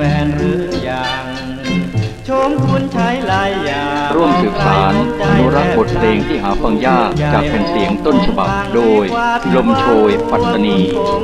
ฟนหรือยังชมคุณใช้หลายอย่างร่วมสืบสานอนุรักษ์บทเพลงที่หาฟังยากจากแผ่นเสียงต้นฉบับโดยลมโชยปัตตานี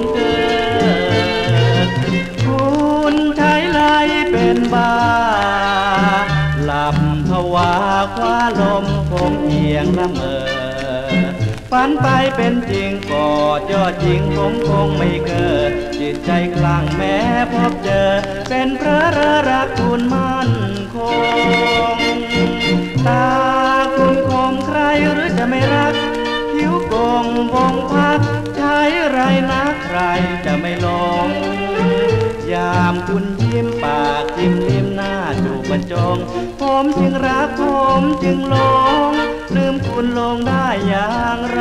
คุณใช้หลายเป็นบ้าหลับภาวะคว้าลมคงเอียงละเมอฝันไปเป็นจริงกอดยอดหญิงผมคงไม่เกิดจิตใจคลั่งแม้พบเจอเป็นพระรักคุณมั่นคงตาคุณคงใครหรือจะไม่รักผิวโกงวงพักใช้ไรนะใครจะไม่ลงยามคุณยิ้มปากจิ้มลิ้มหน้าจูบบรรจงผมจึงรักผมจึงหลงลืมคุณลงได้อย่างไร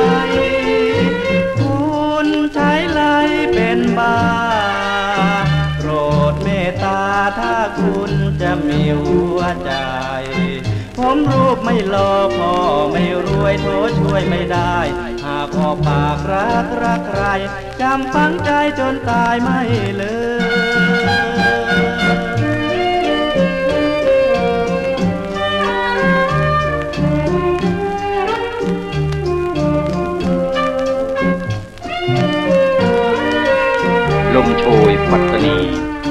คุณใช้ไหลเป็นบ้าโปรดเมตตาถ้าคุณจะมีหัวใจผมรูปไม่หล่อพอไม่รวยโทษช่วยไม่ได้หากพอปากรักใครจำฝังใจจนตายไม่ลืลมโชยปัตตานี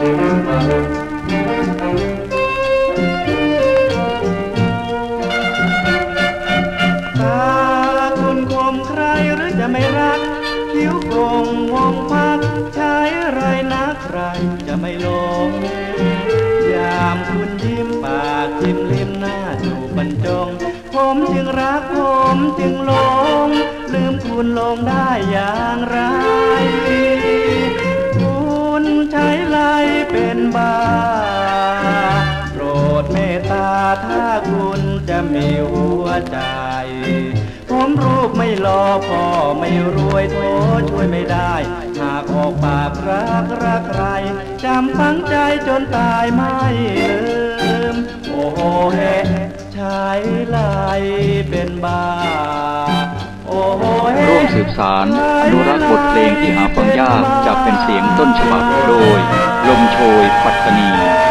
ไม่รักผิวโกงวงพักใช้ไรนะใครจะไม่ลงยามคุณยิ้มปากจิ้มลิ้มหน้าจูบบรรจงผมจึงรักผมจึงหลงลืมคุณลงได้อย่างไรคุณใช้ไหลเป็นบ้าโปรดเมตตาถ้าคุณจะมีหัวใจผมรูปไม่หล่อพอไม่รวยโทษช่วยไม่ได้หากออกปากรักใครจำฝังใจจนตายไม่ลืมโอ้โหเฮใช้ไหลเป็นบ้าโอ้โหเฮร่วมสืบสานอนุรักษ์บทเพลงที่หาฟังยากจากแผ่นเสียงต้นฉบับโดยลมโชยปัตตานี